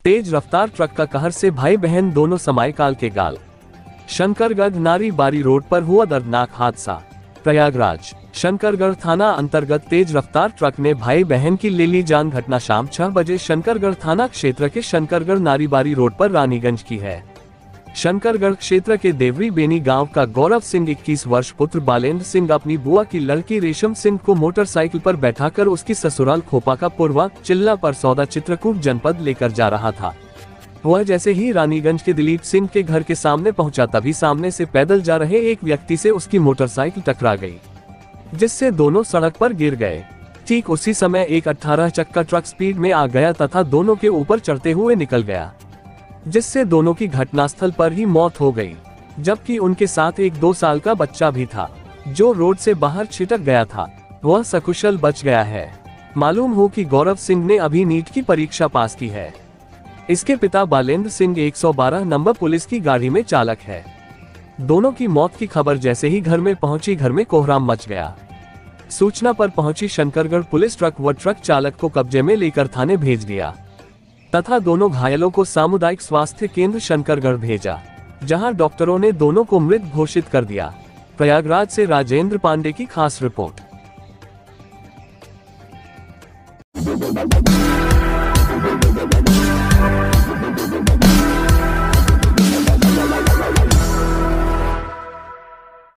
तेज रफ्तार ट्रक का कहर से भाई बहन दोनों समाये काल के गाल। शंकरगढ़ नारी बारी रोड पर हुआ दर्दनाक हादसा। प्रयागराज शंकरगढ़ थाना अंतर्गत तेज रफ्तार ट्रक ने भाई बहन की ले ली जान। घटना शाम 6 बजे शंकरगढ़ थाना क्षेत्र के शंकरगढ़ नारीबारी रोड पर रानीगंज की है। शंकरगढ़ क्षेत्र के देवरी बेनी गांव का गौरव सिंह 21 वर्ष पुत्र बालेंद्र सिंह अपनी बुआ की लड़की रेशम सिंह को मोटरसाइकिल पर बैठाकर उसकी ससुराल खोपा का पुरवा चिल्ला पर सौदा चित्रकूट जनपद लेकर जा रहा था। वह जैसे ही रानीगंज के दिलीप सिंह के घर के सामने पहुंचा, तभी सामने से पैदल जा रहे एक व्यक्ति से उसकी मोटरसाइकिल टकरा गई, जिससे दोनों सड़क पर गिर गए। ठीक उसी समय एक 18 चक्का ट्रक स्पीड में आ गया तथा दोनों के ऊपर चढ़ते हुए निकल गया, जिससे दोनों की घटनास्थल पर ही मौत हो गई। जबकि उनके साथ एक 2 साल का बच्चा भी था, जो रोड से बाहर छिटक गया था। वह सकुशल बच गया है। मालूम हो कि गौरव सिंह ने अभी नीट की परीक्षा पास की है। इसके पिता बालेंद्र सिंह 112 नंबर पुलिस की गाड़ी में चालक है। दोनों की मौत की खबर जैसे ही घर में पहुंची, घर में कोहराम मच गया। सूचना पर पहुंची शंकरगढ़ पुलिस ट्रक व ट्रक चालक को कब्जे में लेकर थाने भेज दिया तथा दोनों घायलों को सामुदायिक स्वास्थ्य केंद्र शंकरगढ़ भेजा, जहां डॉक्टरों ने दोनों को मृत घोषित कर दिया। प्रयागराज से राजेंद्र पांडे की खास रिपोर्ट।